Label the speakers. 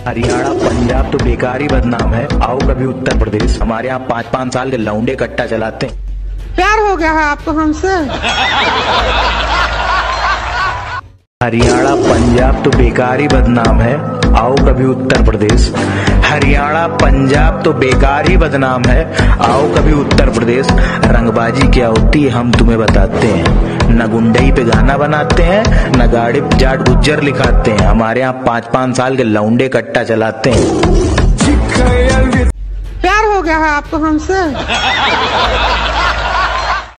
Speaker 1: हरियाणा पंजाब तो बेकार ही बदनाम है, आओ कभी उत्तर प्रदेश। हमारे यहाँ 5-5 साल के लौंडे कट्टा चलाते हैं।
Speaker 2: प्यार हो गया है आपको हमसे?
Speaker 1: हरियाणा पंजाब तो बेकार ही बदनाम है, आओ कभी उत्तर प्रदेश। हरियाणा पंजाब तो बेकार ही बदनाम है, आओ कभी उत्तर प्रदेश। रंगबाजी क्या होती है हम तुम्हें बताते हैं, न गुंडई पे गाना बनाते हैं, न गाड़ी जाट गुज्जर लिखाते हैं। हमारे यहाँ 5-5 साल के लौंडे कट्टा चलाते हैं।
Speaker 2: प्यार हो गया है आपको हमसे?